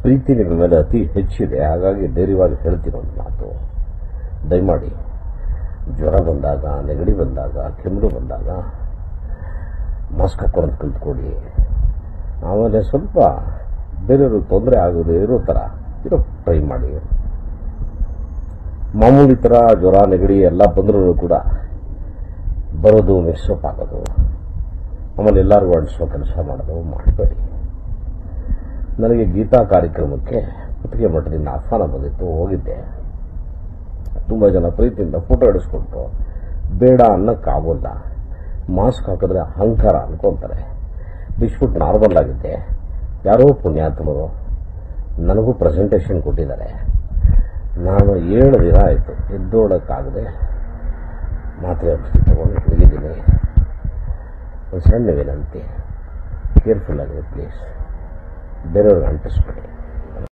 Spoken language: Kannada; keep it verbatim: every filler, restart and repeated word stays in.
ಪ್ರೀತಿ ನಿಮ್ಮ ಮೇಲೆ ಅತಿ ಹೆಚ್ಚಿದೆ. ಹಾಗಾಗಿ ಧೈರ್ಯವಾಗಿ ಹೇಳ್ತೀನಿ ಒಂದು ಮಾತು, ದಯಮಾಡಿ ಜ್ವರ ಬಂದಾಗ, ನೆಗಡಿ ಬಂದಾಗ, ಕೆಮ್ಮು ಬಂದಾಗ ಮಾಸ್ಕ್ ಹಾಕೊಂಡು ಕಲ್ತ್ಕೊಳ್ಳಿ. ಆಮೇಲೆ ಸ್ವಲ್ಪ ಬೇರೆಯವ್ರಿಗೆ ತೊಂದರೆ ಆಗದೆ ಇರೋ ಥರ ಇರೋ ಟ್ರೈ ಮಾಡಿ. ಮಾಮೂಲಿ ಥರ ಜ್ವರ ನೆಗಡಿ ಎಲ್ಲ ಬಂದರೂ ಕೂಡ ಬರೋದು ಮಿಕ್ಸಪ್ ಆಗೋದು, ಆಮೇಲೆ ಎಲ್ಲರಿಗೂ ಅಂಟಿಸೋ ಕೆಲಸ ಮಾಡೋದು ಮಾಡಬೇಡಿ. ನನಗೆ ಗೀತಾ ಕಾರ್ಯಕ್ರಮಕ್ಕೆ ಕುತ್ತಿಗೆ ಮಠದಿಂದ ಆಹ್ವಾನ ಬಂದಿತ್ತು, ಹೋಗಿದ್ದೆ. ತುಂಬ ಜನ ಪ್ರೀತಿಯಿಂದ ಫೋಟೋ ಹಿಡಿಸ್ಕೊಟ್ಟು ಬೇಡ ಅನ್ನೋಕ್ಕಾಗೋಲ್ಲ, ಮಾಸ್ಕ್ ಹಾಕಿದ್ರೆ ಅಹಂಕಾರ ಅನ್ಕೊಂತಾರೆ. ಬಿಚ್ಬಿಟ್ಟು ನಾರ್ಮಲ್ ಆಗಿದ್ದೆ. ಯಾರೋ ಪುಣ್ಯಾತ್ಮರು ನನಗೂ ಪ್ರೆಸೆಂಟೇಷನ್ ಕೊಟ್ಟಿದ್ದಾರೆ. ನಾನು ಏಳು ದಿನ ಆಯಿತು ಎದ್ದೋಡಕ್ಕಾಗದೆ ಮಾತ್ರೆ ಔಷಧಿ ತಗೊಂಡು ಮಲಗಿದ್ದೀನಿ. ಒಂದು ಸಣ್ಣ ವಿನಂತಿ, ಕೇರ್ಫುಲ್ ಆಗಿದೆ ಪ್ಲೀಸ್, ಬೇರೆಯವ್ರಿಗೆ ಅಂಟಿಸ್ಬೇಡಿ.